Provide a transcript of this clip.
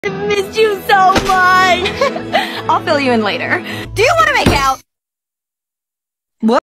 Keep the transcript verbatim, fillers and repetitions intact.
I missed you so much. I'll fill you in later. Do you want to make out?